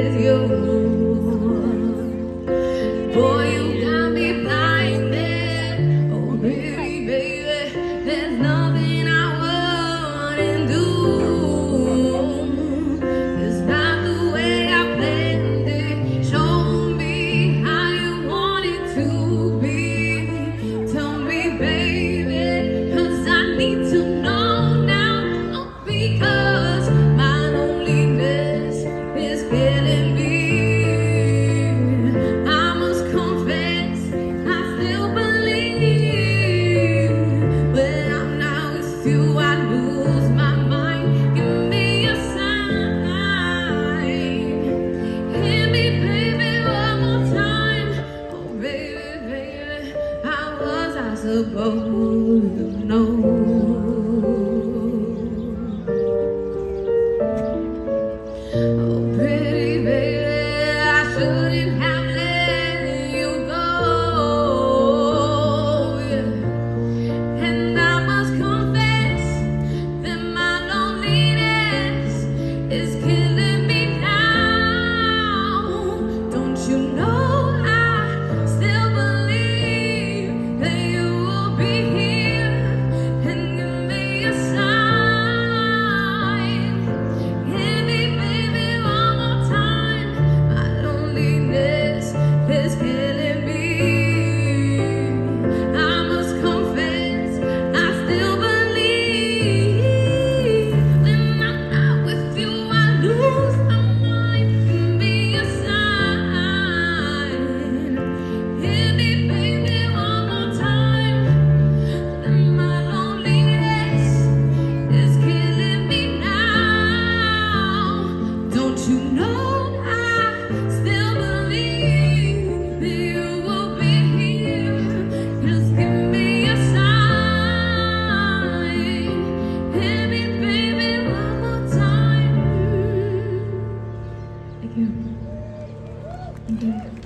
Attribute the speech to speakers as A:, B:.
A: with you. Boy, you got me blinded. Oh, baby, baby, there's nothing I wouldn't do. It's not the way I planned it. Show me how you want it to be. Tell me, baby, 'cause I need to know now. Oh, because my loneliness is killing me. I must confess, I still believe. When I'm not with you, I lose my mind. Give me a sign. Hear me, baby, one more time. Oh, baby, baby, how was I supposed to know? Oh, pretty baby, I shouldn't have let you go. Yeah. And I must confess that my loneliness is killing me now. Don't you know I still believe that you will be here and give me a sign. Hear me, baby, one more time. My loneliness is killing me. I must confess, I still believe. When I'm not with you, I lose my mind. Give me a sign. Hear me, baby, one more time. When my loneliness is killing me now. Don't you know I still believe that you will be here? Just give me a sign. Hear me, baby, one more time. Thank you.